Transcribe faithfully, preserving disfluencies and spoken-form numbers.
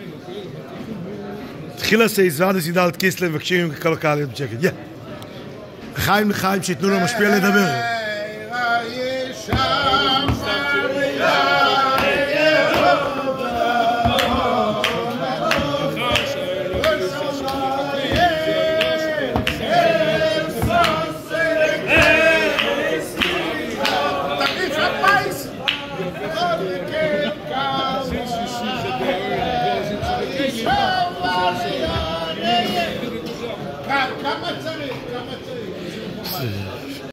תחילה סייזוון וסידלת כיסלה מבקשים כל הקהל להיות בשקט. יא. לחיים לחיים שיתנו לו משפיע לדבר.